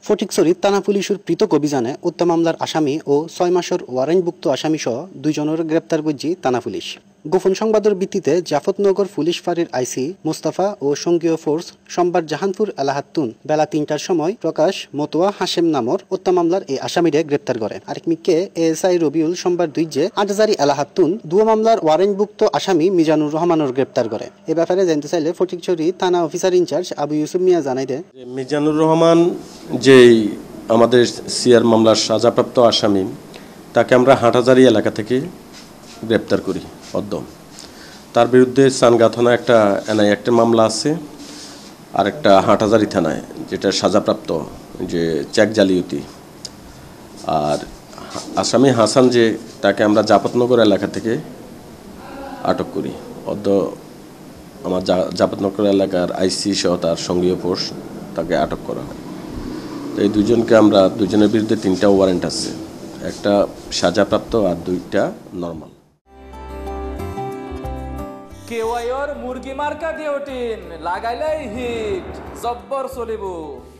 ফটিকছড়ি থানা পুলিশের পৃথক অভিযানে হত্যা মামলার আসামি ও 6 মাসের ওয়ারেন্টভুক্ত আসামি সহ দুইজনের গ্রেপ্তার করছে থানা পুলিশ। গোপন সংবাদের ভিত্তিতে জাফতনগর পুলিশ ফাঁড়ির আইসি মোস্তফা ও সঙ্গীয় ফোর্স সোমবার জাহানপুর এলাহাতুন বেলা 3টার সময় প্রকাশ মতোয়া হাশেম নামর হত্যা মামলার এই আসামিরে গ্রেপ্তার করে। আরেক মিকে এএসআই রবিউল সোমবার 2 আটজারি এলাহাতুন দুয়া মামলার ওয়ারেন্টভুক্ত আসামি মিজানুর রহমানের গ্রেপ্তার করে। এ ব্যাপারে জানতে চাইলে ফটিকছড়ি থানা অফিসার ইনচার্জ আবু ইউসুফ মিয়া জানাই দেয়, মিজানুর রহমান যেই আমাদের সিআর মামলার সাজাপ্রাপ্ত আসামি, তাকে আমরা হাটহাজারী এলাকা থেকে গ্রেপ্তার করি। তার বিরুদ্ধে সানগাঁ থানায় একটা এনআই একটা মামলা আছে, আর একটা হাটহাজারী থানায় যেটা সাজাপ্রাপ্ত যে চেক জালিয়াতি। আর আসামি হাসান যে, তাকে আমরা জাফতনগর এলাকা থেকে আটক করি। আমার জাফতনগর এলাকার আইসি সহ তার সঙ্গীয় ফোর্স তাকে আটক করা হয়। তো এই দুজনের বিরুদ্ধে 3টা ওয়ারেন্ট আছে, একটা সাজাপ্রাপ্ত আর 2টা নর্মাল। কেওয়াইর মুরগি মার্কা ডিওটিন লাগাইলেই হিট জব্বর চলিব।